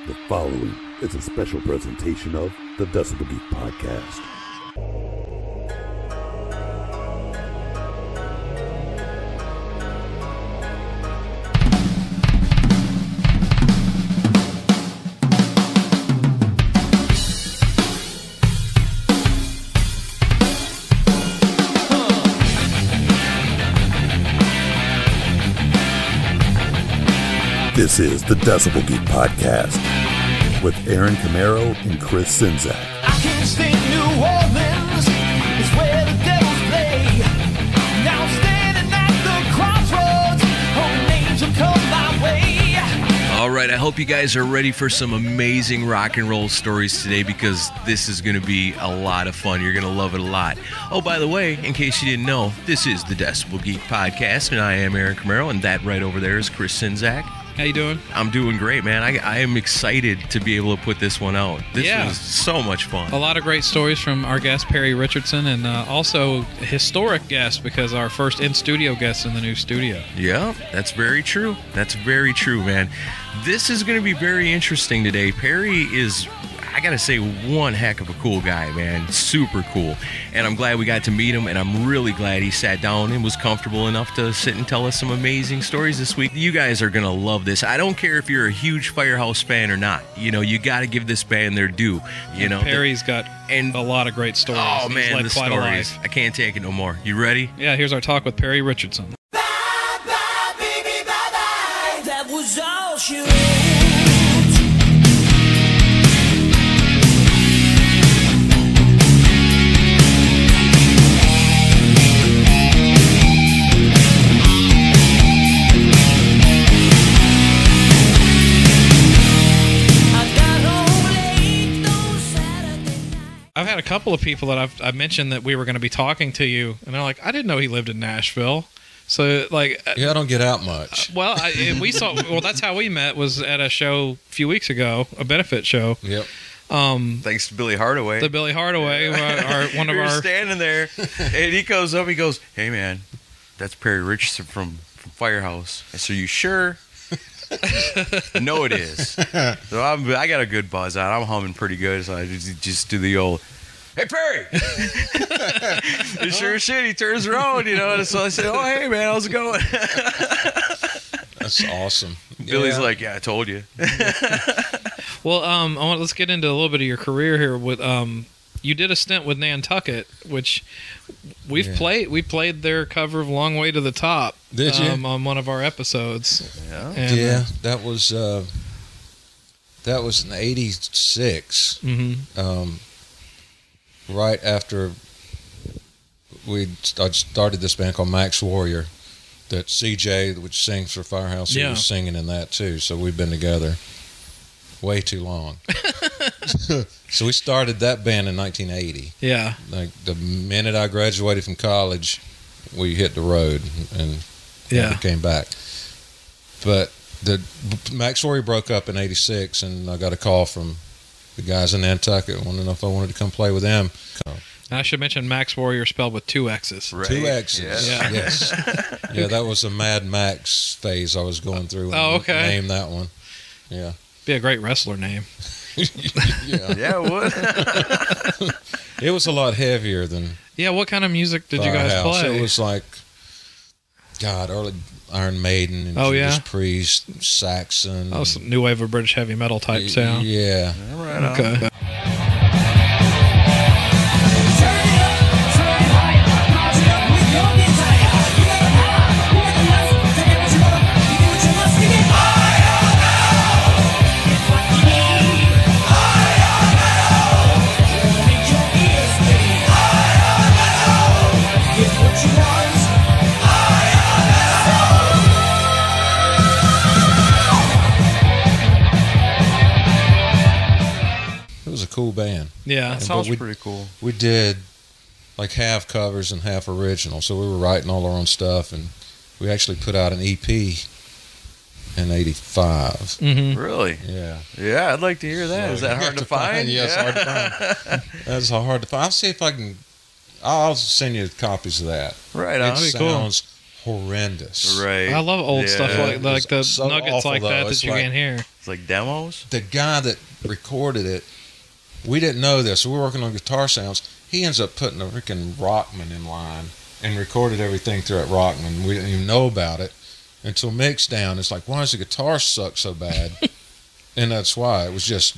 The following is a special presentation of the Decibel Geek Podcast. This is the Decibel Geek Podcast with Aaron Camaro and Chris Sinzak. I can't stay in New Orleans, it's where the devils play. Now I'm standing at the crossroads, hoping an angel come my way. All right, I hope you guys are ready for some amazing rock and roll stories today because this is going to be a lot of fun. You're going to love it a lot. Oh, by the way, in case you didn't know, this is the Decibel Geek Podcast, and I am Aaron Camaro, and that right over there is Chris Sinzak. How you doing? I'm doing great, man. I am excited to be able to put this one out. This was so much fun. A lot of great stories from our guest, Perry Richardson, and also a historic guest because our first in-studio guest in the new studio. Yeah, that's very true. That's very true, man. This is going to be very interesting today. Perry is, I got to say, one heck of a cool guy, man. Super cool. And I'm glad we got to meet him, and I'm really glad he sat down and was comfortable enough to sit and tell us some amazing stories this week. You guys are going to love this. I don't care if you're a huge Firehouse fan or not. You know, you got to give this band their due. You know, Perry's got a lot of great stories. Oh, man, He's the quite stories. alive. I can't take it no more. You ready? Yeah, here's our talk with Perry Richardson. Bye, bye, baby, bye, bye. That was all she wrote. I've had a couple of people that I've mentioned that we were going to be talking to you, and they're like, I didn't know he lived in Nashville. So, like... Yeah, I don't get out much. Well, that's how we met, was at a show a few weeks ago, a benefit show. Yep. Thanks to Billy Hardaway. The Billy Hardaway, one of we were our... standing there, and he comes up, he goes, "Hey, man, that's Perry Richardson from Firehouse." I said, "Are you sure?" No, it is. So I got a good buzz out. I'm humming pretty good, so I just do the old, "Hey, Perry!" And sure as shit, he turns around, you know, and so I said, "Oh, hey, man, how's it going?" That's awesome. Billy's like, "Yeah, I told you." Well, let's get into a little bit of your career here. With you did a stint with Nantucket, which we played their cover of "Long Way to the Top." Did you? On one of our episodes? Yeah. And, that was in '86. Mm-hmm. Right after I started this band called Max Warrior, that CJ, which sings for Firehouse, he was singing in that too. So we've been together way too long. So we started that band in 1980. Yeah. Like the minute I graduated from college, we hit the road and never came back. But the Max Warrior broke up in '86, and I got a call from the guys in Nantucket. Wanted to know if I wanted to come play with them. I should mention Max Warrior spelled with two X's. Right. Two X's. Yeah. Yes. Yeah, that was a Mad Max phase I was going through. Oh, okay. Named that one. Yeah. Be a great wrestler name. Yeah. Yeah, it would. It was a lot heavier than. Yeah. What kind of music did you guys Firehouse. play? It was like, early Iron Maiden and Judas Priest, Saxon. Oh, some new wave of British heavy metal type sound. Yeah. Right on. Okay. Cool band. Yeah. That sounds pretty cool. We did like half covers and half original, so we were writing all our own stuff, and we actually put out an EP in '85. Mm-hmm. Really? Yeah. Yeah, I'd like to hear that. Is that hard to find? Yes, hard to find. That's hard to find. I'll see if I can. I'll send you copies of that. Right on. It sounds horrendous. Right. I love old stuff like the so nuggets awful, like though. that It's you like- can't hear. It's like demos. The guy that recorded it, we didn't know this. We were working on guitar sounds. He ends up putting a freaking Rockman in line and recorded everything through that Rockman. We didn't even know about it until mixed down. It's like, why does the guitar suck so bad? And that's why. It was just,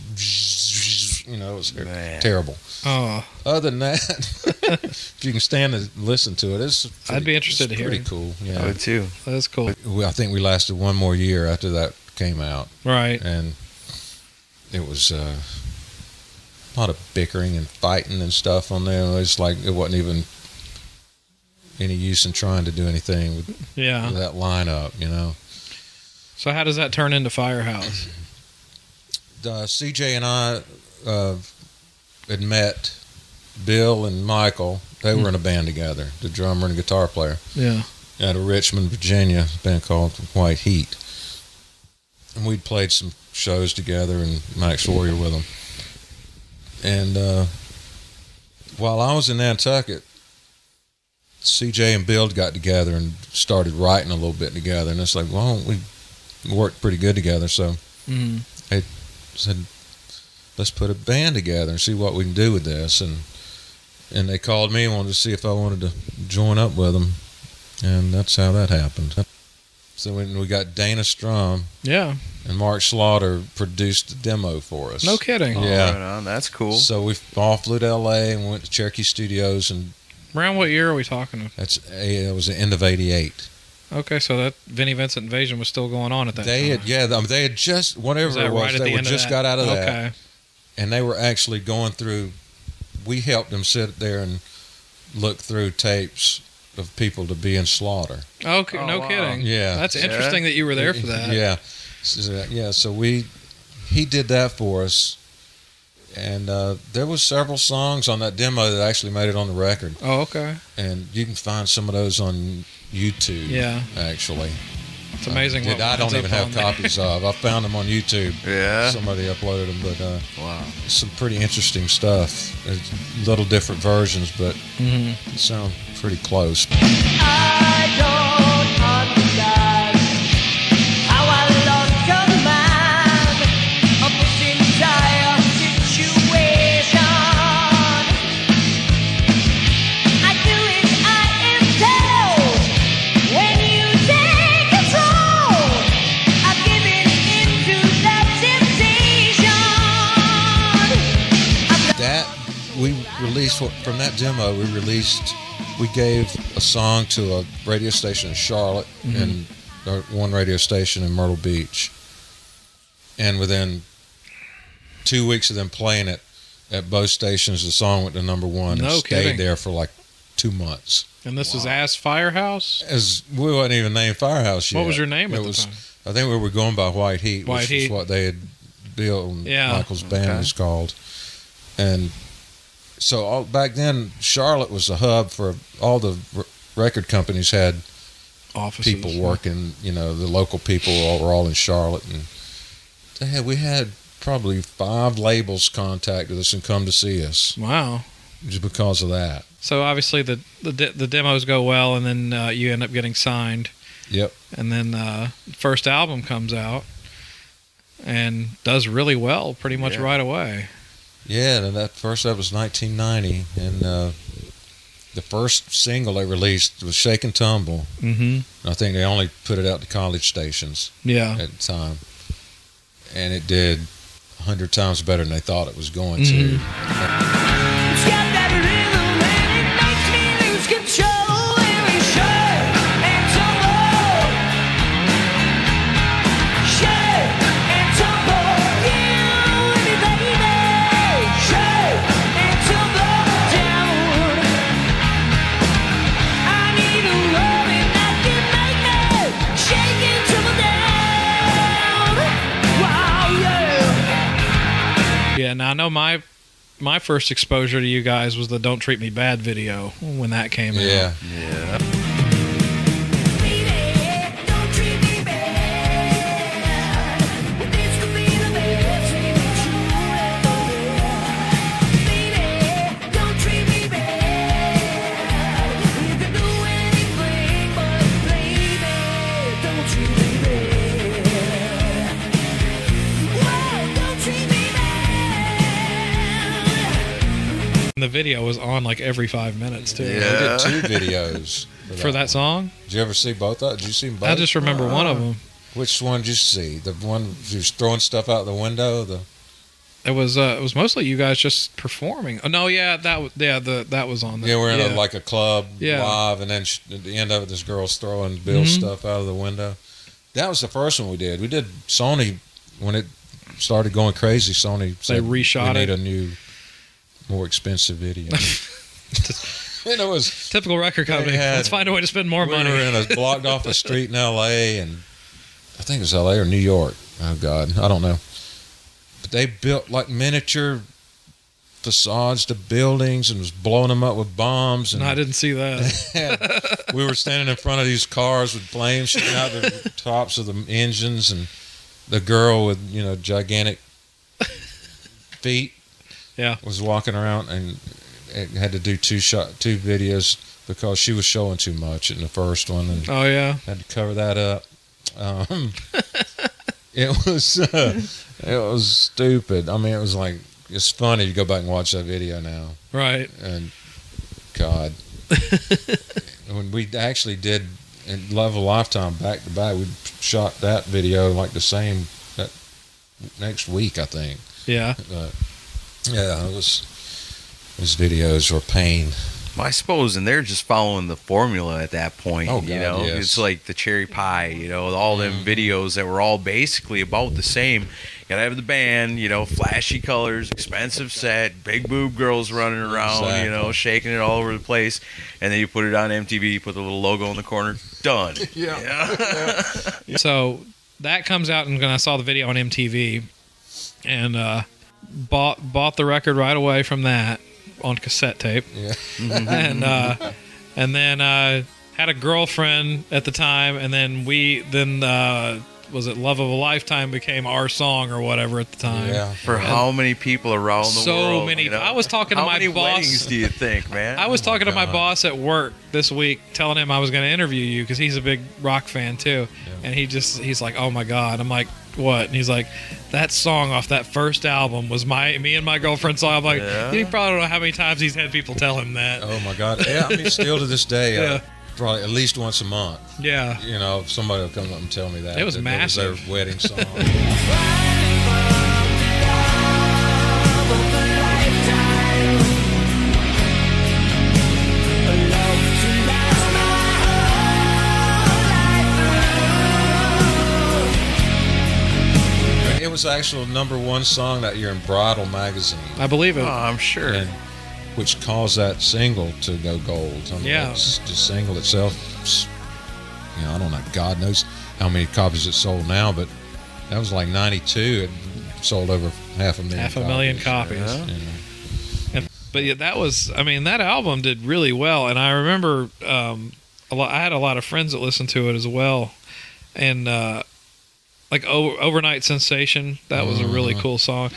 it was terrible. Oh, Other than that, if you can stand and listen to it, I'd be interested to hear pretty it. cool. I Yeah, would too. that's cool. I think we lasted one more year after that came out, Right. and it was a lot of bickering and fighting and stuff on there. It's like it wasn't even any use in trying to do anything with Yeah. that lineup, So how does that turn into Firehouse? CJ and I had met Bill and Michael. They were in a band together, the drummer and guitar player, Yeah. out of Richmond, Virginia, a band called White Heat. And we'd played some shows together and Max Warrior with them. And while I was in Nantucket, CJ and Bill got together and started writing a little bit together. And it's like, well, we worked pretty good together. So Mm. they said, let's put a band together and see what we can do with this. And they called me and wanted to see if I wanted to join up with them. And that's how that happened. So when we got Dana Strum Yeah. and Mark Slaughter produced the demo for us. No kidding. Yeah. Right on. That's cool. So we all flew to L.A. and went to Cherokee Studios, and Around what year are we talking? it was the end of '88. Okay, so that Vinnie Vincent Invasion was still going on at that They time. had, they had just whatever Was that it was. right at They the were end of just that? got out of that, Okay. and they were actually going through. We helped them sit there and look through tapes of people to be in Slaughter. Okay, Oh, no wow. kidding. Yeah. That's Yeah. interesting that you were there for that. Yeah, So he did that for us, and there was several songs on that demo that actually made it on the record, Oh, okay. and you can find some of those on YouTube. Yeah. Actually, It's amazing. that what I don't ends even up have on there. copies of. I found them on YouTube. Yeah. Somebody uploaded them, but Wow. some pretty interesting stuff. It's little different versions, but Mhm. sound pretty close. I don't understand how I lost command of this entire situation. I do as I am told. When you take control, I've given into that temptation. That we released from that demo. We gave a song to a radio station in Charlotte and one radio station in Myrtle Beach. And within 2 weeks of them playing it at both stations, the song went to number one and No stayed kidding. there for like 2 months. And this was as Firehouse? As we wasn't even named Firehouse yet. What was your name at It the was, time? I think we were going by White Heat, White which Heat. is what they had Bill and Yeah. Michael's band Okay. was called. And so back then, Charlotte was the hub for all the record companies had Offices. people working. The local people were all in Charlotte, and we had probably 5 labels contacted us and come to see us Wow. just because of that. So obviously the demos go well, and then you end up getting signed, Yep. and then first album comes out and does really well pretty much Yeah. right away. Yeah, and that was 1990, and the first single they released was "Shake and Tumble." Mm-hmm. I think they only put it out to college stations Yeah. at the time, and it did 100 times better than they thought it was going to. Mhm. It's got that rhythm and it makes me lose control. And we shake and tumble, shake and tumble, you and me, baby. Shake and tumble down. I need a loving that can make me shake and tumble down. Wow, yeah. Yeah. Now I know my first exposure to you guys was the "Don't Treat Me Bad" video when that came out. Yeah, Yeah. Baby, don't treat me bad. This could be the best thing that you ever did. Baby, don't treat me bad. You can do anything but play The video was on like every 5 minutes too. Yeah. We did 2 videos for that song. Did you ever see both? Did you see both? I just remember one of them. Which one did you see? The one you was throwing stuff out the window. It was mostly you guys just performing. Oh no, yeah, that was on there. Yeah, we're in like a club Yeah. live, and then at the end of it, this girl's throwing Bill's stuff out of the window. That was the first one we did. We did Sony when it started going crazy. Sony said reshot we it. need a new, more expensive video. And it was Typical record company. Let's find a way to spend more money. We were in a blocked off a street in L.A. and I think it was L.A. or New York. Oh God, I don't know. But they built like miniature facades to buildings and was blowing them up with bombs. And No, I didn't see that. we were standing in front of these cars with flames shooting out the tops of the engines, and the girl with gigantic feet was walking around and had to do 2 videos because she was showing too much in the first one, and Oh yeah. had to cover that up. It was stupid. I mean, it was like, it's funny to go back and watch that video now. Right. And God, when we actually did in Love of a Lifetime back to back, we shot that video like the same that next week, I think. Yeah. Yeah, those videos were pain. Well, I suppose, and they're just following the formula at that point. Oh, God, yes. It's like the cherry pie. All them videos that were all basically about the same. You gotta have the band, flashy colors, expensive set, big boob girls running around, Exactly. shaking it all over the place, and then you put it on MTV, you put the little logo in the corner, done. Yeah. So that comes out, and I saw the video on MTV, and bought the record right away from that on cassette tape. Yeah. and then had a girlfriend at the time, and then was it Love of a Lifetime became our song or whatever at the time. Yeah. For how many people around the world? So many. I was talking to how my many boss. weddings do you think, man? I was talking to my God. boss at work this week, telling him I was going to interview you because he's a big rock fan too. And he's like, "Oh my God!" I'm like, "What?" And he's like, "That song off that first album was me and my girlfriend's song." I'm like, "You probably don't know how many times he's had people tell him that." Oh my God. Yeah. I mean, still to this day, Yeah. probably at least once a month. Yeah. Somebody will come up and tell me that. It was massive. That was their wedding song. It was actual #1 song that year in Bridal magazine, I believe it. Oh, I'm sure. and which caused that single to go gold. I mean, Yeah. it's the single itself. I don't know. God knows how many copies it sold now, but that was like '92. It sold over 500,000. 500,000 copies. Yeah. But yeah, that album did really well, and I remember I had a lot of friends that listened to it as well, and like Overnight Sensation, that was a really cool song.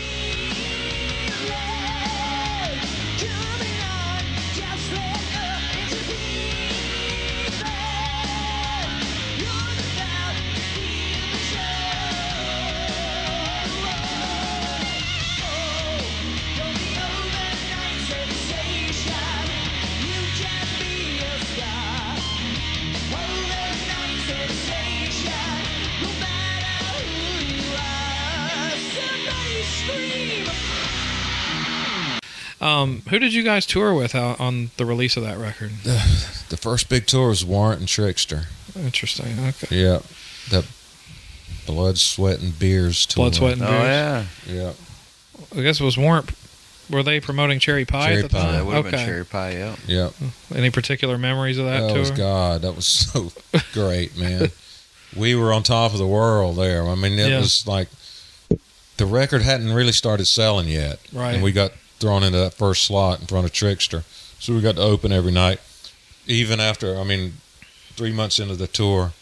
Who did you guys tour with on the release of that record? The first big tour was Warrant and Trickster. Interesting. Okay. Yeah, that Blood, Sweat, and Beers tour. Blood, Sweat, and Oh, Beers. yeah. Yeah. I guess it was Warrant. Were they promoting Cherry Pie Cherry at the Pie. time? That would have Okay. been cherry pie, yeah. Yeah. Any particular memories of that That tour? was God. That was so great, man. We were on top of the world there. I mean, it was like the record hadn't really started selling yet. Right. And we got thrown into that first slot in front of Trickster. So we got to open every night. Even after, 3 months into the tour,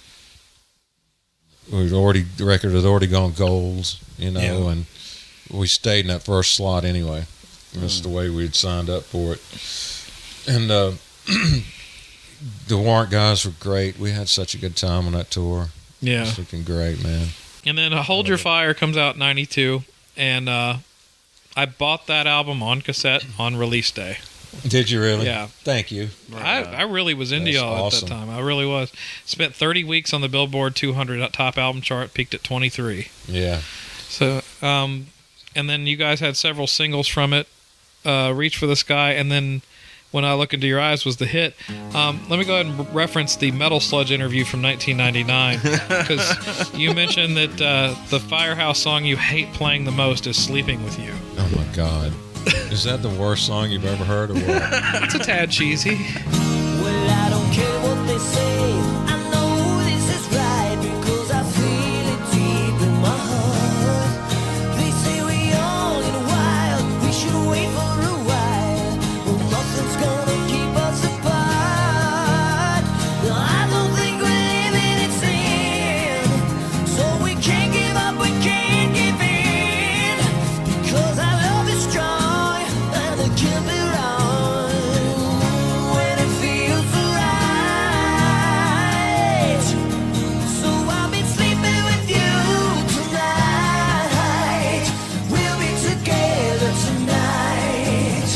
the record had already gone gold, and we stayed in that first slot anyway. That's the way we'd signed up for it. And the Warrant guys were great. We had such a good time on that tour. Yeah. It was freaking great, man. And then Hold Your Fire comes out in 92, and I bought that album on cassette on release day. Did you really? Yeah. Thank you. I really was into That's y'all awesome. at that time. I really was. Spent 30 weeks on the Billboard 200 top album chart, peaked at 23. Yeah. So, and then you guys had several singles from it. Reach for the Sky, and then When I Look Into Your Eyes was the hit. Let me go ahead and reference the Metal Sludge interview from 1999, because you mentioned that the Firehouse song you hate playing the most is Sleeping With You. Oh my God. Is that the worst song you've ever heard or what? It's a tad cheesy. Well, I don't care what they say. I know this is right because I feel it deep in my heart. They say we all in a while. We should wait for a while. Well, nothing's gonna keep us apart. No, I don't think we're living it sin. So we can't give up, we can't give in. Because our love is strong and it can't be wrong when it feels right. So I'll be sleeping with you tonight. We'll be together tonight.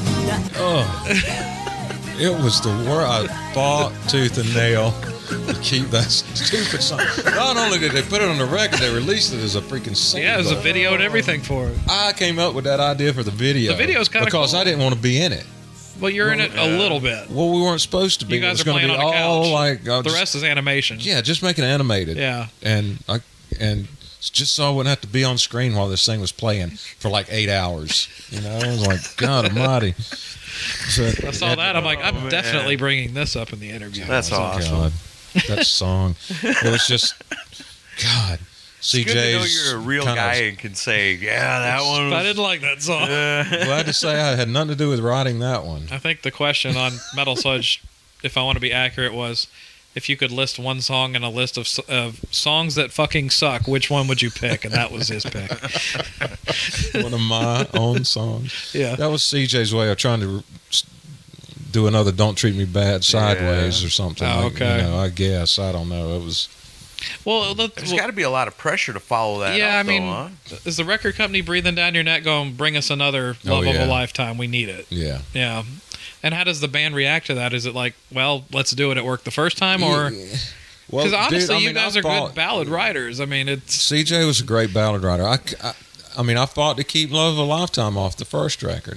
Oh, it was the worst. I fought tooth and nail to keep that stupid song. Not only did they put it on the record, they released it as a freaking single. Yeah, there's a video and everything for it. I came up with that idea for the video. The video's kinda because cool. I didn't want to be in it. Well, you're in it a little bit. Well, we weren't supposed to be. You guys it are was going playing to on be a all couch. like The rest is animation. Yeah, just make it animated. Yeah. and just so I wouldn't have to be on screen while this thing was playing for like 8 hours. You know, I was like, God Almighty. So, I saw that. I'm like, I'm definitely bringing this up in the interview. That's awesome. God, that song. It was just, God. It's good to know CJ's you're a real kind of- guy and can say, yeah, that one was... I didn't like that song. Glad to say I had nothing to do with writing that one. I think the question on Metal Sludge, if I want to be accurate, was if you could list one song in a list of songs that fucking suck, which one would you pick? And that was his pick. One of my own songs. Yeah. That was CJ's way of trying to do another "Don't Treat Me Bad" sideways or something. Oh, like, okay. You know, I guess I don't know. It was. Well, There's got to be a lot of pressure to follow that yeah, up, I mean, though, huh? is the record company breathing down your neck going, bring us another Love of yeah. a Lifetime? We need it. Yeah. Yeah. And how does the band react to that? Is it like, well, let's do it, it worked the first time? Or Well, because honestly, dude, you guys are fought- good ballad writers. I mean, it's CJ was a great ballad writer. I mean, I fought to keep "Love of a Lifetime" off the first record.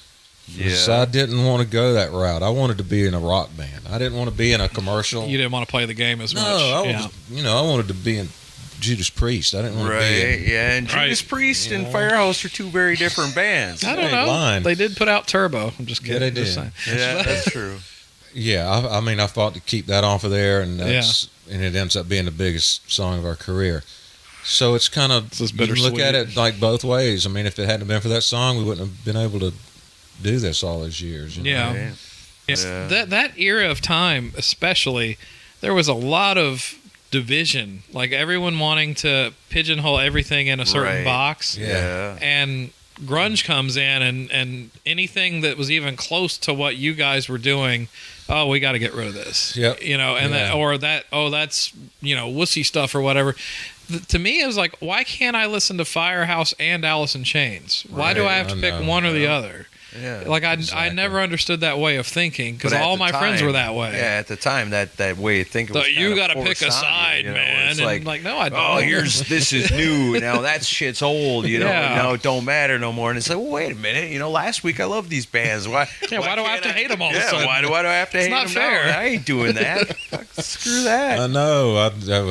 So I didn't want to go that route. I wanted to be in a rock band. I didn't want to be in a commercial. you didn't want to play the game as much. No, Yeah. I wanted to be in Judas Priest. I didn't want to be in. Right, yeah, and Judas Priest and Firehouse are two very different bands. I don't ain't know. lying. They did put out Turbo. I'm just kidding. Yeah, they Just did. saying. Yeah, that's true. Yeah, I mean, I fought to keep that off of there, and and it ends up being the biggest song of our career. So it's kind of This is you can look bittersweet. at it like both ways. I mean, if it hadn't been for that song, we wouldn't have been able to do this all those years. You know? Yeah. Right. Yeah. That era of time, especially, there was a lot of division. Like everyone wanting to pigeonhole everything in a certain Right. box. Yeah. And grunge comes in, and anything that was even close to what you guys were doing, oh, we got to get rid of this. Yep. You know, and that's wussy stuff or whatever. To me, it was like, why can't I listen to Firehouse and Alice in Chains? Why do Right, I have to I pick know, one or the other? Yeah. Like I Exactly. never understood that way of thinking because But at all the my friends time- were that way. Yeah, at the time, that way of thinking was So you got to pick a side, man. It's And like, no, I don't. oh, this is new. Now that shit's old, you know. Yeah. And now it don't matter no more. And it's like, well, wait a minute. You know, last week I loved these bands. Why? Yeah, why do I have to hate them all of a Yeah, sudden? why do I have to hate not them fair. now? I ain't doing that. Fuck, screw that. I know.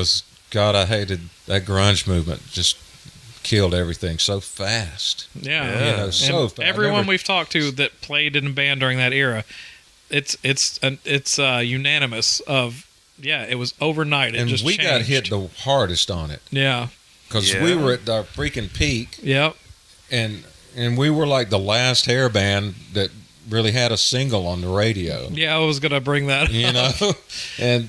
I hated that grunge movement. Just killed everything so fast. Yeah, Yeah. You know, so And fast. everyone we've talked to that played in a band during that era, it's unanimous of it was overnight. It and just we got changed. hit the hardest on it Yeah. because Yeah. we were at our freaking peak, Yep. and we were like the last hair band that really had a single on the radio. Yeah, I was gonna bring that. You up. know, and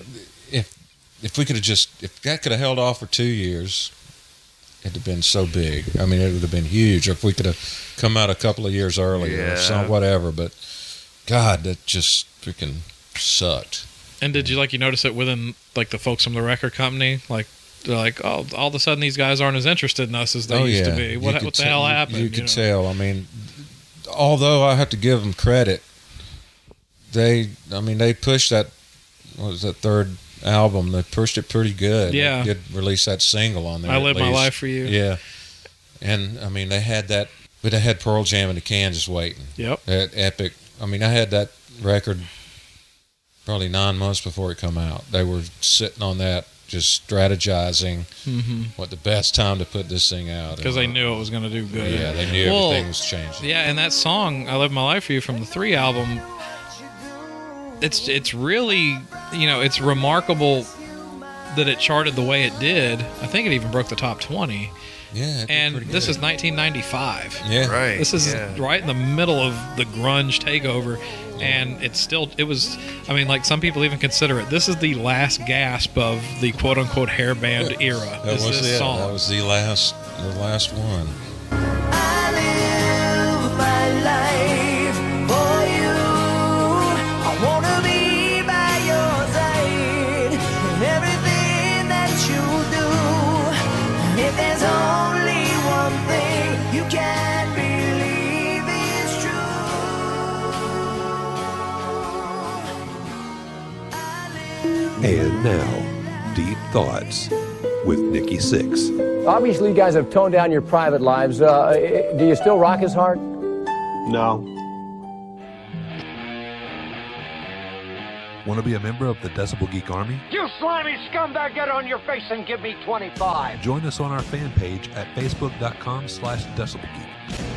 if we could have if that could have held off for 2 years, it'd have been so big. I mean, it would have been huge. Or if we could have come out a couple of years earlier or Yeah. some whatever. But God, that just freaking sucked. And did you notice it within like the folks from the record company? Like, They're like, oh, all of a sudden these guys aren't as interested in us as they used to be. What the hell happened? You could tell. I mean, although I have to give them credit, they pushed that. What was that third album? They pushed it pretty good. Yeah, they did release that single on there. I Live My Life for You. Yeah, and I mean they had that, but they had Pearl Jam into Kansas waiting. Yep, that epic. I mean, I had that record probably 9 months before it come out. They were sitting on that, just strategizing what the best time to put this thing out. Because they knew it was going to do good. Yeah, they knew everything was changing. Yeah, and that song, I Live My Life for You, from the 3 album, it's really, it's remarkable that it charted the way it did. I think it even broke the top 20. Yeah, and this is 1995. Yeah, right. This is right in the middle of the grunge takeover, and it was. I mean, like some people even consider it. This is the last gasp of the quote unquote hair band era. That was it. Song. That was the last one. I live my life for you. I wanna be by your side in everything that you do. If there's only one thing you can believe is true. And now, Deep Thoughts with Nikki Sixx. Obviously, you guys have toned down your private lives. Do you still rock as hard? No. Want to be a member of the Decibel Geek Army? You slimy scumbag, get on your face and give me 25. Join us on our fan page at facebook.com/decibelgeek.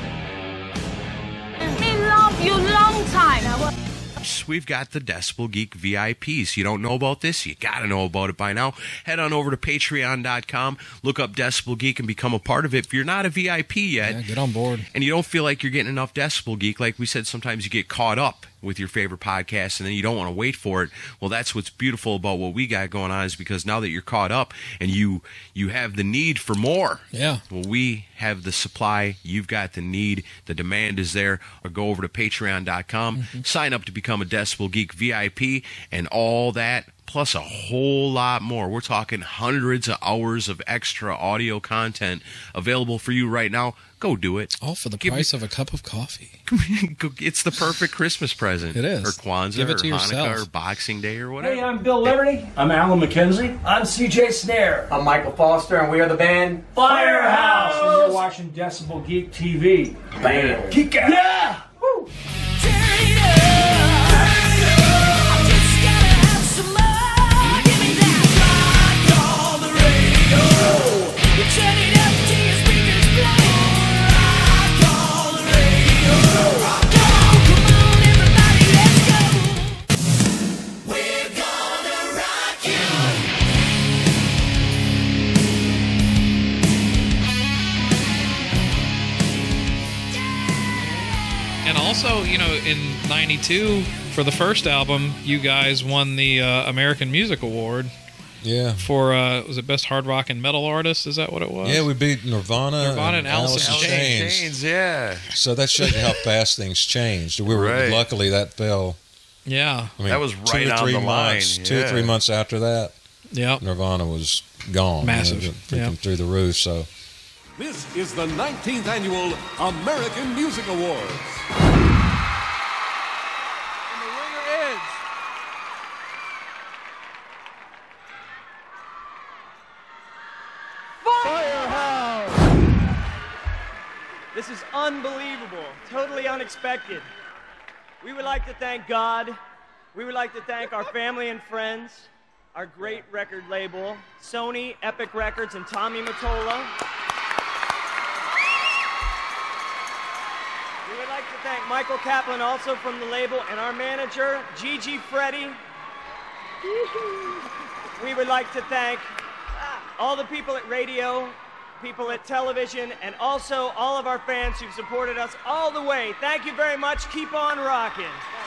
We love you long time. We've got the Decibel Geek VIPs. You don't know about this? You got to know about it by now. Head on over to patreon.com, look up Decibel Geek, and become a part of it. If you're not a VIP yet, get on board, and you don't feel like you're getting enough Decibel Geek, like we said, sometimes you get caught up with your favorite podcast and then you don't want to wait for it. Well, that's what's beautiful about what we got going on, is because now that you're caught up and you have the need for more. Yeah. Well, we have the supply. You've got the need. The demand is there. Or go over to patreon.com, sign up to become a Decibel Geek VIP, and all that, plus a whole lot more. We're talking hundreds of hours of extra audio content available for you right now. Go do it. All for the price of a cup of coffee. It's the perfect Christmas present. It is. Or Kwanzaa, Give it to or yourself. Hanukkah, or Boxing Day, or whatever. Hey, I'm Bill Liberty. I'm Alan McKenzie. I'm CJ Snare. I'm Michael Foster, and we are the band Firehouse. And you're watching Decibel Geek TV. Bam. Geek out. Yeah! Woo! And also, in '92, for the first album, you guys won the American Music Award. Yeah. For, was it Best Hard Rock and Metal Artist? Is that what it was? Yeah, we beat Nirvana and Alice in Chains. Yeah. So that shows you how fast things changed. We were luckily that fell. Yeah. I mean, that was right on the line. 2 or 3 months after that, Nirvana was gone. Massive. Freaking through the roof. So this is the 19th Annual American Music Awards. And the winner is... Firehouse! This is unbelievable. Totally unexpected. We would like to thank God. We would like to thank our family and friends, our great record label, Sony, Epic Records, and Tommy Mottola. We would like to thank Michael Kaplan, also from the label, and our manager, Gigi Freddy. We would like to thank all the people at radio, people at television, and also all of our fans who've supported us all the way. Thank you very much. Keep on rocking.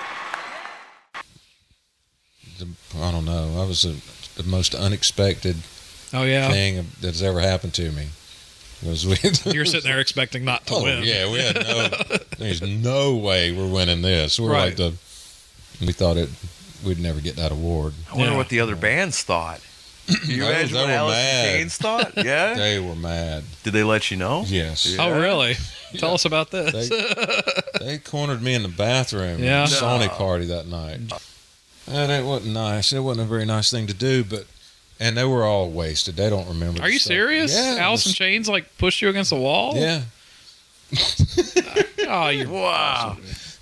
I don't know. That was the most unexpected thing that's ever happened to me. You're sitting there expecting not to win. Yeah, we had there's no way we're winning this. We're like we thought we'd never get that award. I wonder what the other bands thought. Can you imagine what Alice in Chains thought? Yeah, they were mad. Did they let you know? Yes. Yeah. Oh, really? Tell us about this. They cornered me in the bathroom at the Sony party that night. And it wasn't nice. It wasn't a very nice thing to do, and they were all wasted. They don't remember. Are you serious? Yeah. Alice in Chains like pushed you against the wall? Yeah. Oh, you're wow.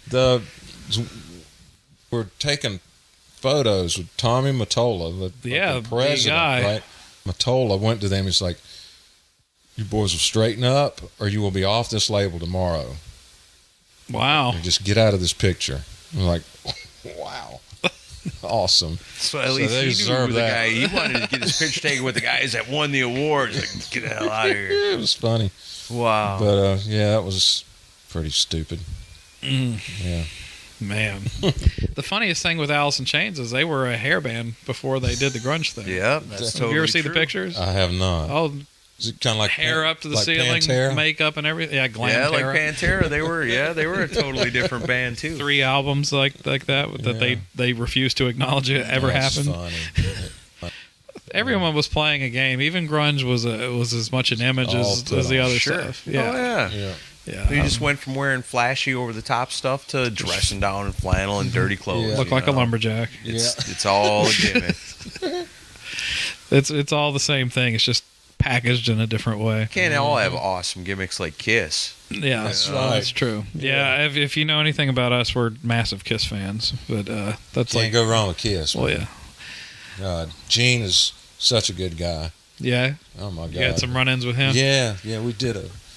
We're taking photos with Tommy Mottola, the president, guy. right? Mottola went to them. He's like, "You boys will straighten up, or you will be off this label tomorrow." Wow! And just get out of this picture. I'm like, wow, awesome. So at least he knew the guy. He wanted to get his picture taken with the guys that won the awards. Like, get the hell out of here. It was funny. Wow. But yeah, that was pretty stupid. Yeah. Man. The funniest thing with Alice in Chains is they were a hair band before they did the grunge thing. Yeah, that's totally Have you ever seen true. the pictures? I have not. Oh, is it kind of like hair up to the like ceiling, Pantera? makeup and everything? Yeah, glam. Yeah, like Pantera. They were a totally different band too. 3 albums like that they refused to acknowledge it ever happened. Funny. Everyone was playing a game. Even grunge was as much an image as the other stuff. Yeah. Oh, yeah. You just went from wearing flashy over the top stuff to dressing down in flannel and dirty clothes. Yeah. Look like a lumberjack. It's all a gimmick. It's all the same thing. It's just packaged in a different way. Can't all have awesome gimmicks like Kiss. Yeah, that's right. That's true. Yeah, if you know anything about us, we're massive Kiss fans. But that's Can't go wrong with Kiss. Well, yeah. God, Gene is such a good guy. Yeah. Oh my God. You had some run-ins with him. Yeah, we did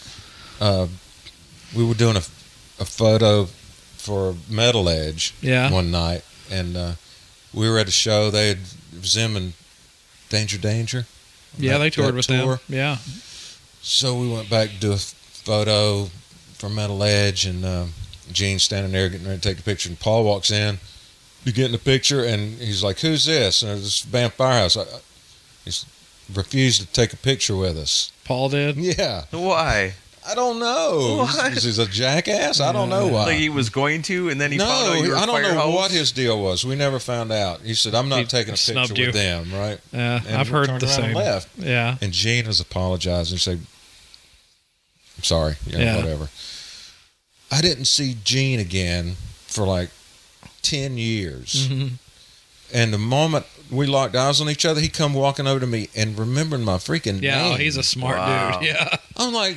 we were doing a photo for Metal Edge one night, and we were at a show. It was him and Danger. Yeah, they toured with them. Yeah. So we went back to do a photo for Metal Edge, and Gene's standing there getting ready to take a picture, and Paul walks in. You get in the picture, and he's like, "Who's this?" And it's band Firehouse. He's refused to take a picture with us. Paul did? Yeah. Why? I don't know. He's a jackass. I don't know why. Like he was going to, and then he found out you were I don't know Firehouse? what his deal was. We never found out. He said, "I'm not taking a picture with them." Right? Yeah, and I've heard turned the around same. And left. Yeah. And Gene has apologized and said, "I'm sorry." Whatever. I didn't see Gene again for like 10 years. Mm-hmm. And the moment we locked eyes on each other, he come walking over to me and remembering my freaking name. Yeah, he's a smart dude. Yeah. I'm like,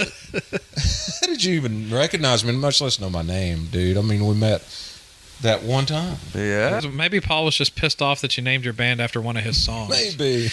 how did you even recognize me, much less know my name, dude? I mean, we met that one time. Yeah. Maybe Paul was just pissed off that you named your band after one of his songs. Maybe.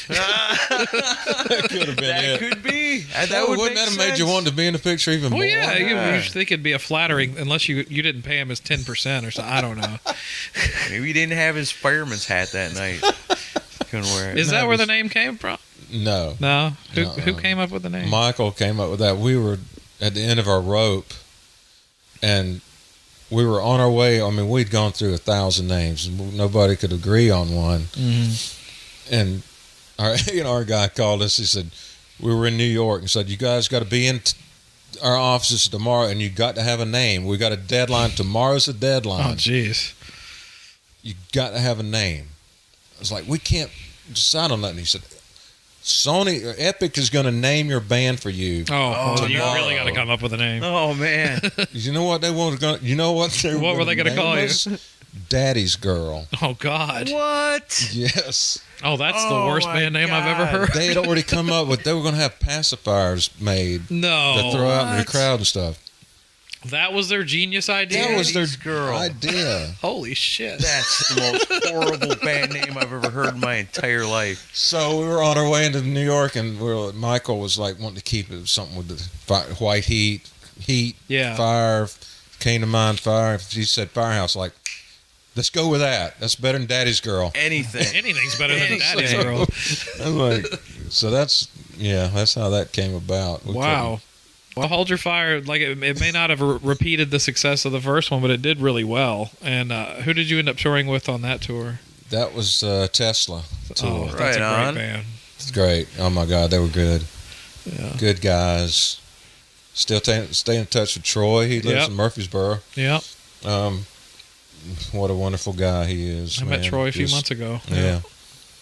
That could have been That could be. That wouldn't that have made you want to be in the picture even more? Well, yeah, you think it'd be a flattering, unless you didn't pay him his 10% or something. I don't know. Maybe he didn't have his fireman's hat that night. Couldn't wear it. Is that where the name came from? No. No? Who came up with the name? Michael came up with that. We were at the end of our rope, and we were on our way. I mean, we'd gone through 1,000 names, and nobody could agree on one. Mm-hmm. And our guy called us. He said, we were in New York, and said, "You guys got to be in our offices tomorrow, and you got to have a name. We got a deadline. Tomorrow's the deadline. Oh, jeez. You got to have a name." I was like, "We can't decide on nothing." He said, "Sony Epic is going to name your band for you." Oh, you really got to come up with a name. Oh man! You know what they want to? You know what they? What were they going to call you? Daddy's Girl. Oh God! What? Yes. Oh, that's the worst band name I've ever heard. They had already come up with. They were going to have pacifiers made. No. To throw out into the crowd and stuff. That was their genius idea? That was their girl idea. Holy shit. That's the most horrible band name I've ever heard in my entire life. So we were on our way into New York, and Michael was like wanting to keep it something with the white heat, yeah. Fire, came to mind, fire. He said Firehouse, like, let's go with that. That's better than Daddy's Girl. Anything's better than Daddy's Girl. I'm like, so that's how that came about. Wow. Well, Hold Your Fire, like it may not have repeated the success of the first one, but it did really well. And who did you end up touring with on that tour? That was Tesla tour. Oh, that's a great band. It's great. Oh my God, they were good. Yeah. Good guys. Still stay in touch with Troy. He lives in Murfreesboro. Yeah. What a wonderful guy he is. I met Troy a few months ago. Yeah.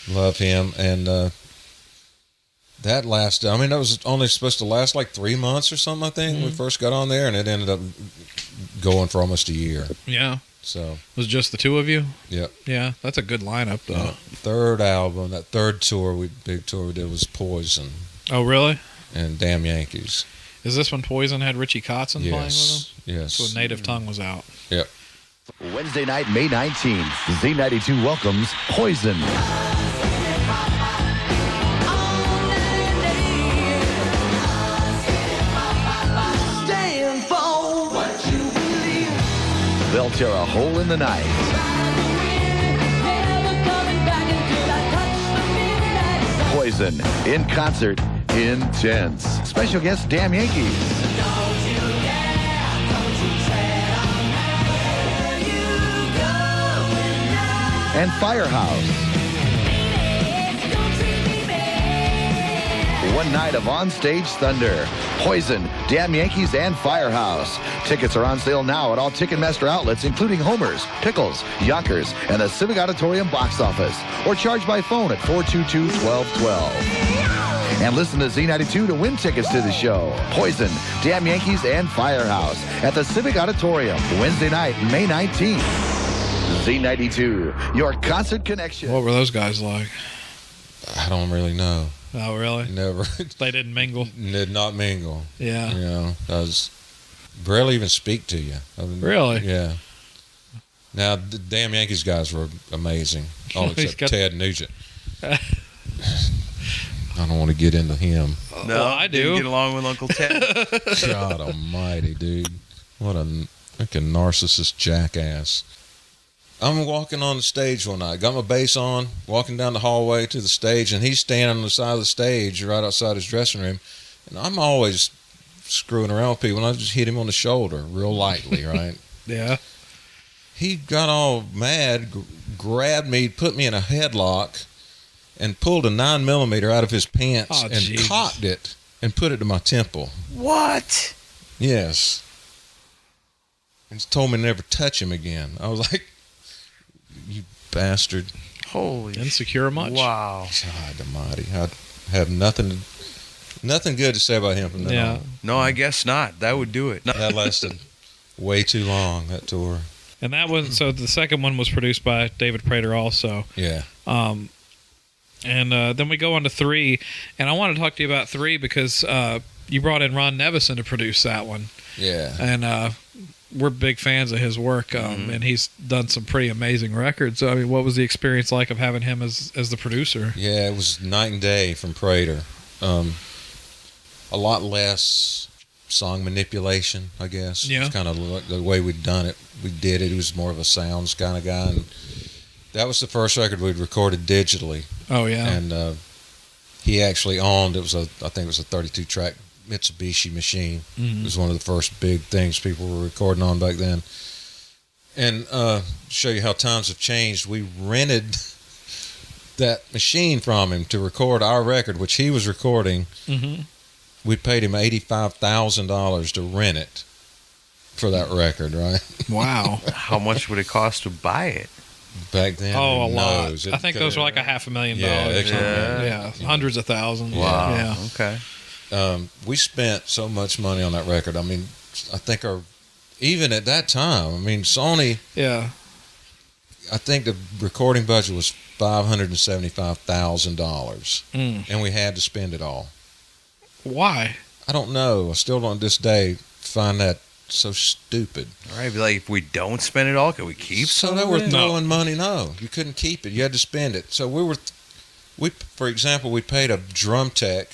Love him. And that lasted, I mean, that was only supposed to last like 3 months or something, I think, when we first got on there, and it ended up going for almost a year. Yeah. So it was just the two of you? Yep. Yeah, that's a good lineup, though. Third album, that third tour, big tour we did was Poison. Oh, really? And Damn Yankees. Is this when Poison had Richie Kotzen playing with him? Yes. That's when Native Tongue was out. Yep. Wednesday night, May 19th, Z92 welcomes Poison. They'll tear a hole in the night. Poison, in concert, intense. Special guest, Damn Yankees. And Firehouse. One night of on-stage thunder. Poison, Damn Yankees, and Firehouse. Tickets are on sale now at all Ticketmaster outlets, including Homer's, Pickles, Yonkers, and the Civic Auditorium box office. Or charge by phone at 422-1212. And listen to Z92 to win tickets to the show. Poison, Damn Yankees, and Firehouse at the Civic Auditorium, Wednesday night, May 19th. Z92, your concert connection. What were those guys like? I don't really know. Oh, really? Never. They didn't mingle? Did not mingle. Yeah. You know, I was barely even speak to you. I mean, really? Yeah. Now, the Damn Yankees guys were amazing. All except Ted Nugent. I don't want to get into him. No, I do. Get along with Uncle Ted. God almighty, dude. What a freaking narcissist jackass. I'm walking on the stage one night, got my bass on, walking down the hallway to the stage, and he's standing on the side of the stage right outside his dressing room. And I'm always screwing around with people, and I just hit him on the shoulder real lightly, right? Yeah. He got all mad, grabbed me, put me in a headlock, and pulled a 9mm out of his pants and cocked it and put it to my temple. What? Yes. And told me to never touch him again. I was like, you bastard. Holy. Insecure much? Wow. God almighty. I have nothing good to say about him from then on. No, I guess not. That would do it. That lasted way too long, that tour. And that one, so the second one was produced by David Prater also. Yeah. And then we go on to 3, and I want to talk to you about 3 because you brought in Ron Nevison to produce that one. Yeah. And we're big fans of his work, and he's done some pretty amazing records. I mean, what was the experience like of having him as the producer? Yeah, it was night and day from Prater. A lot less song manipulation, I guess. Yeah. It's kind of the way we'd done it. We did it. He was more of a sounds kind of guy. And that was the first record we'd recorded digitally. Oh, yeah. And he actually owned, I think it was a 32-track Mitsubishi machine. It was one of the first big things people were recording on back then. And to show you how times have changed, we rented that machine from him to record our record, which he was recording. We paid him $85,000 to rent it for that record, right? Wow. How much would it cost to buy it? Back then, a lot. knows? I think those were like $500,000. Yeah, hundreds of thousands. Wow. Yeah. Okay. We spent so much money on that record. I mean, I think even at that time, I mean, Sony. Yeah. I think the recording budget was $575,000, and we had to spend it all. Why? I don't know. I still don't, this day, find that so stupid. All right, be like, if we don't spend it all, can we keep So some they of were it? throwing money. No, you couldn't keep it. You had to spend it. So for example, we paid a drum tech.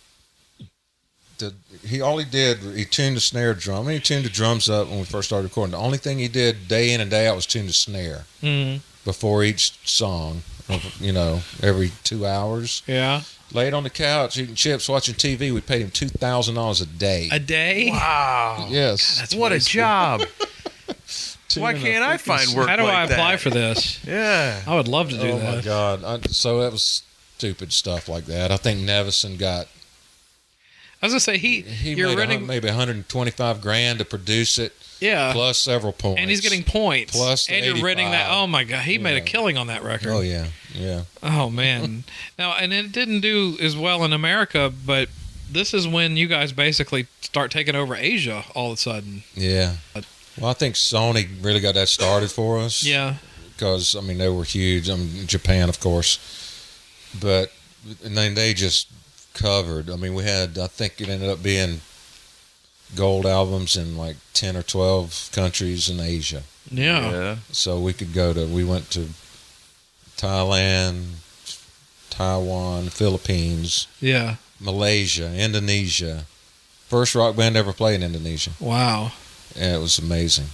He tuned the snare drum. I mean, he tuned the drums up when we first started recording. The only thing he did day in and day out was tune the snare before each song, every 2 hours. Yeah. Laid on the couch, eating chips, watching TV. We paid him $2,000 a day. A day? Wow. Yes. That's what wasteful. a job. Why can't I find work How do like I apply that? for this? Yeah. I would love to do that. Oh, my God. So that was stupid stuff like that. I think Nevison got... I was going to say, he you're made renting... maybe $125,000 to produce it. Yeah. Plus several points. And he's getting points. Plus and you're renting that. Oh, my God. He made a killing on that record. Oh, yeah. Yeah. Oh man. Now, and it didn't do as well in America, but this is when you guys basically start taking over Asia all of a sudden. Yeah. Well, I think Sony really got that started for us. Yeah. Because, I mean, they were huge. I mean, Japan, of course. But, and then they just covered. I mean, we had, I think it ended up being gold albums in like 10 or 12 countries in Asia. Yeah. So we went to Thailand, Taiwan, Philippines. Yeah. Malaysia, Indonesia. First rock band ever played in Indonesia. Wow. And it was amazing.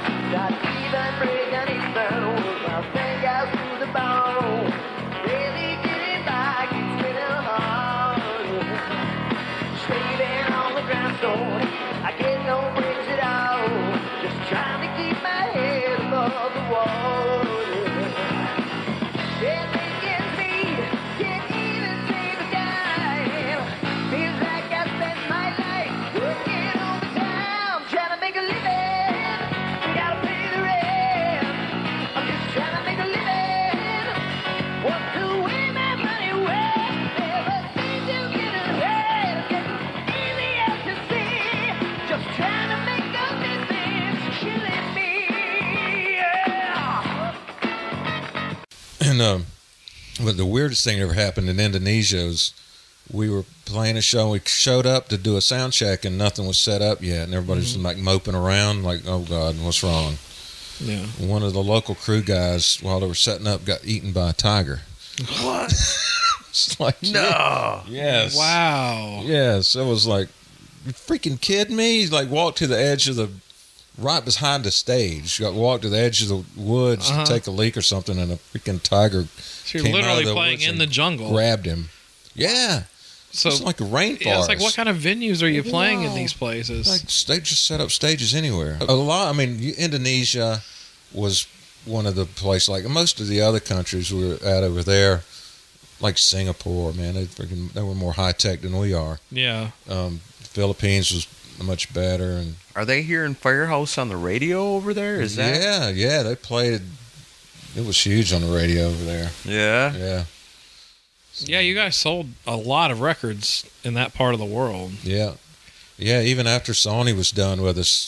But the weirdest thing that ever happened in Indonesia was we were playing a show. We showed up to do a sound check and nothing was set up yet, and everybody's like moping around, like, "Oh God, what's wrong?" Yeah. One of the local crew guys, while they were setting up, got eaten by a tiger. What? It's like, no. Yes. Wow. Yes. It was like, you freaking kidding me? He like walked to the edge of the, right behind the stage. Got walked to the edge of the woods to take a leak or something, and a freaking tiger. So you're literally playing in the jungle. Grabbed him. Yeah. So it's like a rainforest. Yeah, it's like, what kind of venues are you playing in these places? Like, they just set up stages anywhere. A lot. I mean, Indonesia was one of the places. Like most of the other countries we were at over there, like Singapore, man, they were more high tech than we are. Yeah. Philippines was much better. And are they hearing Firehouse on the radio over there? Is that? Yeah. They played. It was huge on the radio over there. Yeah. Yeah. Yeah, you guys sold a lot of records in that part of the world. Yeah. Yeah, even after Sony was done with us,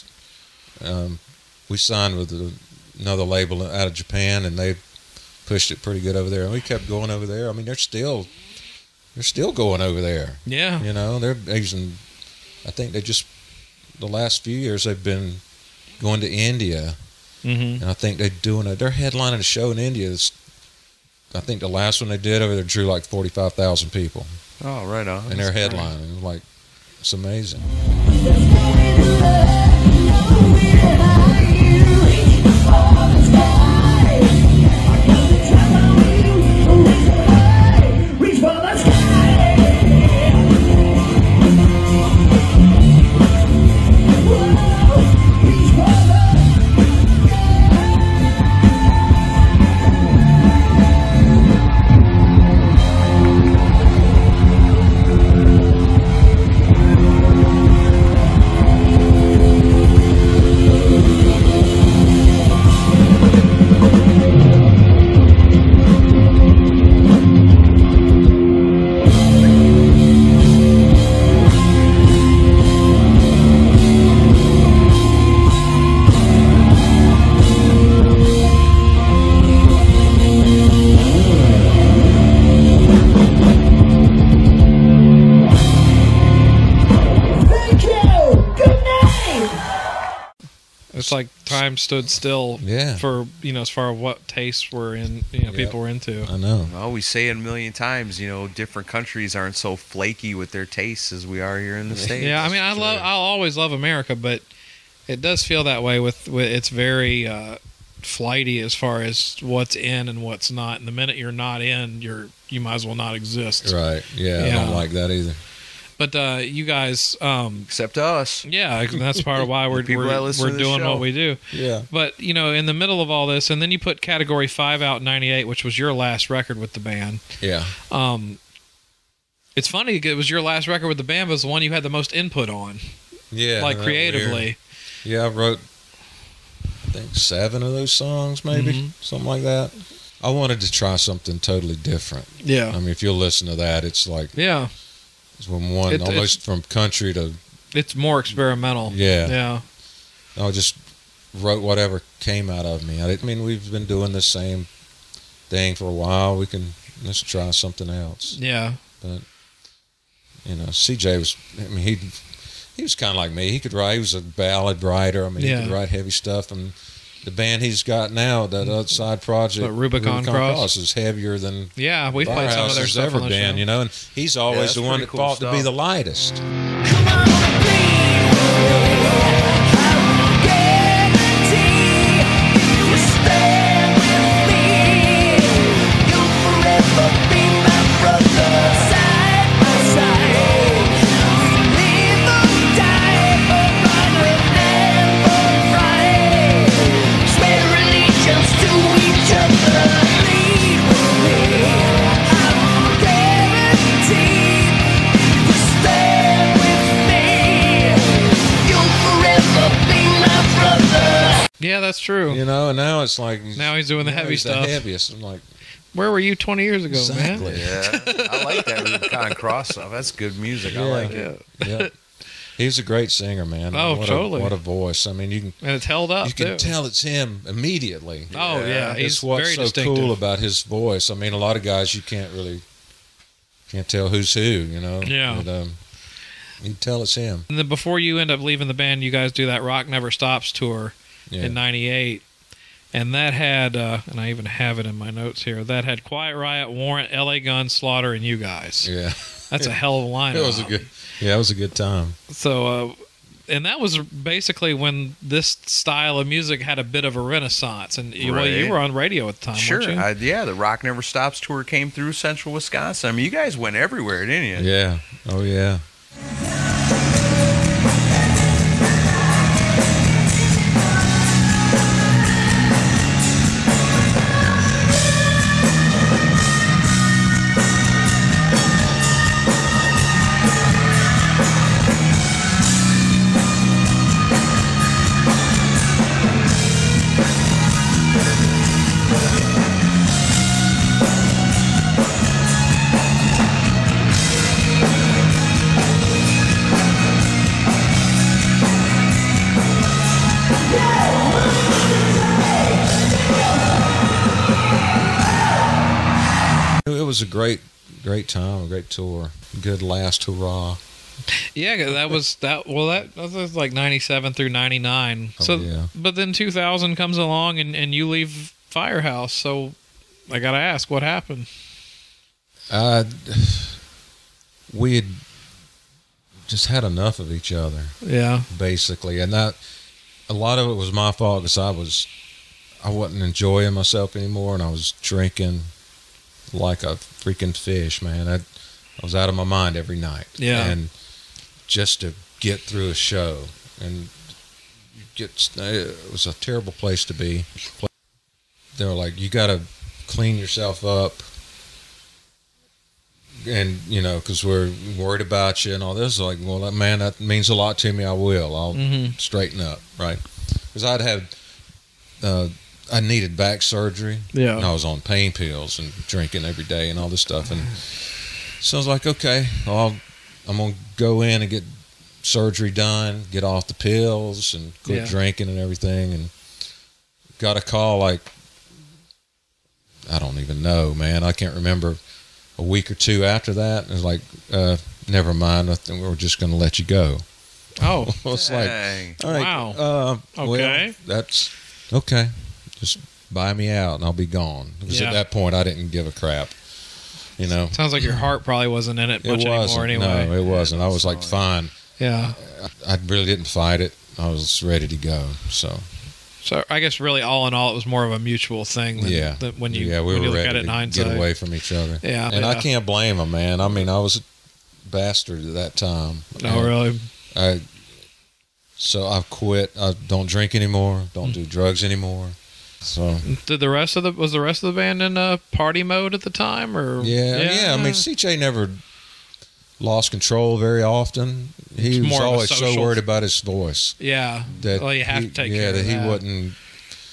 we signed with another label out of Japan, and they pushed it pretty good over there. And we kept going over there. I mean, they're still going over there. Yeah. You know, they're using, I think they just, the last few years they've been going to India. Mm-hmm. And I think they're headlining a show in India. I think the last one they did over there drew like 45,000 people. Oh, right on. And they're headlining. Like, it's amazing. It's like time stood still for, as far as what tastes were in, people were into. I know. Well, we say it a million times, different countries aren't so flaky with their tastes as we are here in the States. Yeah, I mean, I'll always love America, but it does feel that way with it's very flighty as far as what's in and what's not. And the minute you're not in, you might as well not exist. Right. Yeah. I don't like that either. But you guys, except us, yeah, that's part of why we're doing what we do. Yeah. But in the middle of all this, and then you put Category 5 out in '98, which was your last record with the band. Yeah. It's funny, it was your last record with the band, but it was the one you had the most input on. Yeah. Like creatively. Yeah, I wrote, I think 7 of those songs, maybe something like that. I wanted to try something totally different. Yeah. I mean, if you'll listen to that, it's like it's from almost from country to. It's more experimental. Yeah. Yeah. I just wrote whatever came out of me. I mean, we've been doing the same thing for a while. Let's try something else. Yeah. But CJ was. I mean, he was kind of like me. He could write. He was a ballad writer. I mean, he could write heavy stuff. And the band he's got now, that other side project, Rubicon Cross, is heavier than we've played some of their stuff ever on the been. show. And he's always the one that fought to be the lightest. Yeah, that's true. And now it's like now he's doing the heavy stuff. The heaviest. I'm like, where were you 20 years ago, exactly. man? Yeah, I like that Rubicon Cross stuff. That's good music. I like it. Yeah. He's a great singer, man. Oh, totally. What a voice. I mean, and it's held up. You can tell it's him immediately. Oh yeah, he's what's very so distinctive. cool about his voice. I mean, a lot of guys you can't tell who's who. Yeah. But, you can tell it's him. And then before you end up leaving the band, you guys do that Rock Never Stops tour in '98, and that had, and I even have it in my notes here. That had Quiet Riot, Warrant, L.A. Gun, Slaughter, and you guys. Yeah, that's a hell of a lineup. It was it was a good time. So, and that was basically when this style of music had a bit of a renaissance. And you were on radio at the time, sure. weren't you? The Rock Never Stops tour came through Central Wisconsin. I mean, you guys went everywhere, didn't you? Yeah. Oh yeah. It was a great time, a great tour, good last hurrah. Yeah, that was like 97 through 99. But then 2000 comes along and you leave Firehouse. So I got to ask, what happened? We had just had enough of each other. Yeah. Basically. And a lot of it was my fault because I wasn't enjoying myself anymore, and I was drinking like a freaking fish, man. I was out of my mind every night. Yeah. And just to get through a show, and it was a terrible place to be. They were like, you got to clean yourself up, and because we're worried about you and all this. Like, well, man, that means a lot to me. I will. I'll straighten up, right? Because I needed back surgery. Yeah. And I was on pain pills and drinking every day and all this stuff. And so I was like, okay, I'm going to go in and get surgery done, get off the pills and quit drinking and everything. And got a call I don't even know, man. I can't remember, a week or two after that. It was like, never mind. We're just going to let you go. Oh. It's like, all right, wow. Okay. Well, that's okay. Just buy me out and I'll be gone. Because at that point, I didn't give a crap. Sounds like your heart probably wasn't in it much anymore anyway. No, it wasn't. I was like, fine. Yeah. I really didn't fight it. I was ready to go. So I guess really all in all, it was more of a mutual thing than when you look at it in hindsight. Get away from each other. Yeah. And I can't blame them, man. I mean, I was a bastard at that time. Oh, really? So I've quit. I don't drink anymore. Don't do drugs anymore. So was the rest of the band in party mode at the time, or yeah? I mean, CJ never lost control very often. He was always so worried about his voice. Yeah, that you have to take care of that. He wouldn't.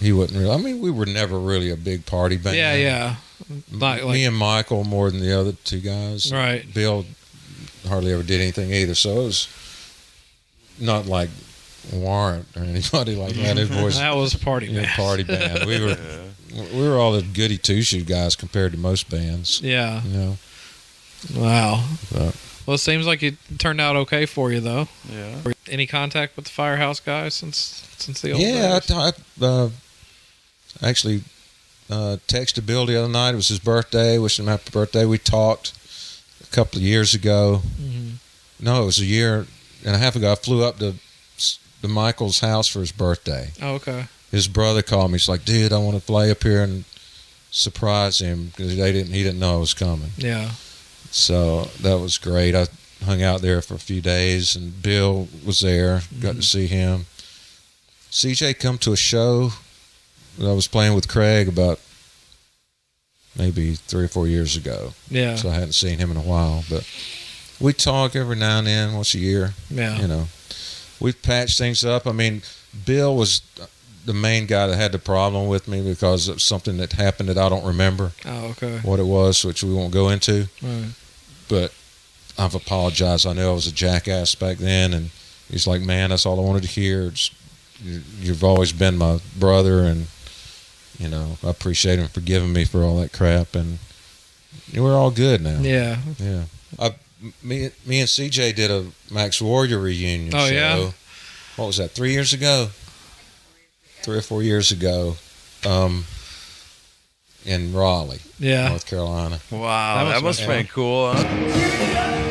he wasn't really. I mean, we were never really a big party band. Yeah. Me and Michael more than the other two guys. Right. Bill hardly ever did anything either, so it was not like Warrant or anybody like that. That was party band. Party band. We were all the goody two-shoe guys compared to most bands. Yeah. You know. Wow. But, well, it seems like it turned out okay for you, though. Yeah. Any contact with the Firehouse guys since the old yeah, days? I actually texted Bill the other night. It was his birthday. Wished him happy birthday. We talked a couple of years ago. Mm-hmm. No, it was a year and a half ago. I flew up to Michael's house for his birthday. Oh, okay. His brother called me. He's like, dude, I want to fly up here and surprise him because he didn't know I was coming. Yeah. So that was great. I hung out there for a few days, and Bill was there. Got to see him. CJ come to a show that I was playing with Craig about maybe 3 or 4 years ago. Yeah. So I hadn't seen him in a while, but we talk every now and then, once a year. Yeah. You know, we've patched things up. I mean, Bill was the main guy that had the problem with me because of something that happened that I don't remember. Oh, okay. What it was, which we won't go into. Right. But I've apologized. I knew I was a jackass back then, and he's like, man, that's all I wanted to hear. You've always been my brother, and you know, I appreciate him forgiving me for all that crap, and we're all good now. Yeah. Yeah. Me and CJ did a Max Warrior reunion show. Yeah? What was that, 3 years ago? 3 or 4 years ago. In Raleigh, North Carolina. Wow, that must have been cool, huh?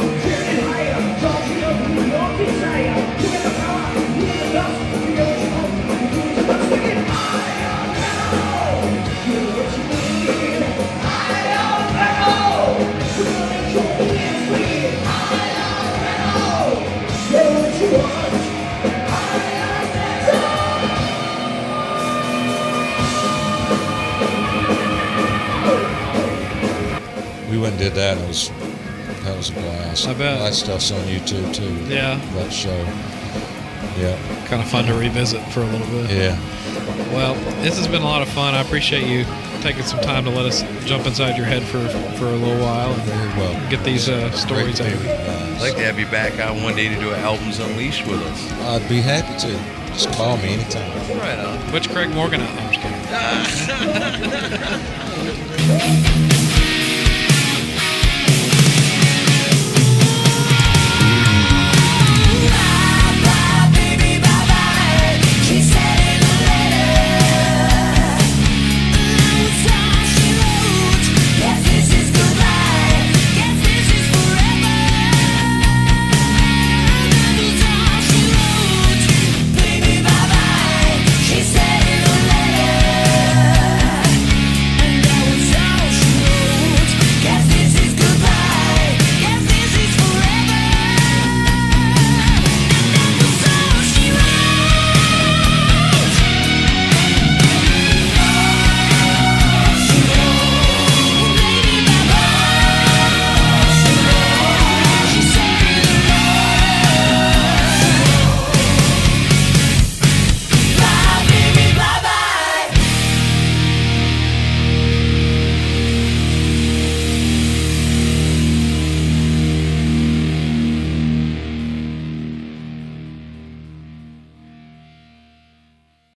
We went and did that. That was a blast. I bet. That stuff's on YouTube too. Yeah. That show. Yeah. Kind of fun to revisit for a little bit. Yeah. Well, this has been a lot of fun. I appreciate you taking some time to let us jump inside your head for a little while and get these stories out. I'd like to have you back on one day to do an Albums Unleashed with us. I'd be happy to. Just call me anytime. Right on. Which Craig Morgan out? I'm just kidding.